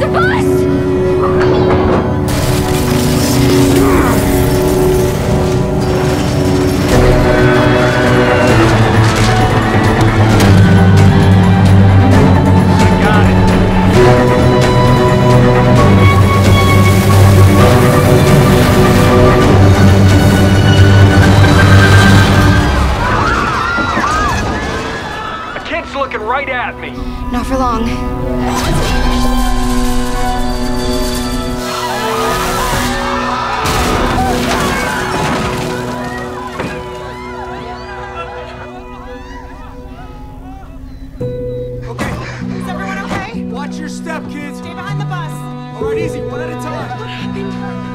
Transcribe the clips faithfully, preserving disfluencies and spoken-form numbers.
The bus! Looking right at me. Not for long. Okay. Is everyone okay? Watch your step, kids. Stay behind the bus. All right, easy. One at a time. What happened?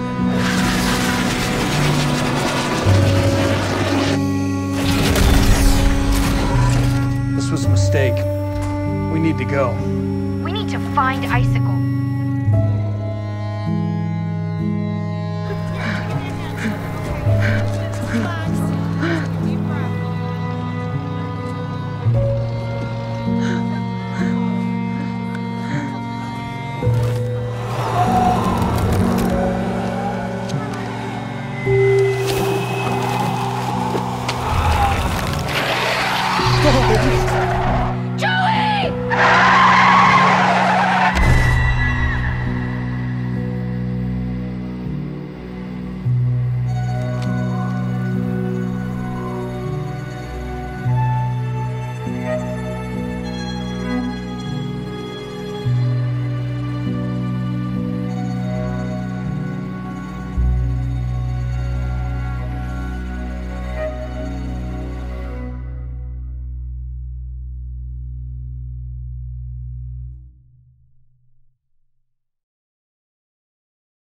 This was a mistake. We need to go. We need to find Icicle. Come on.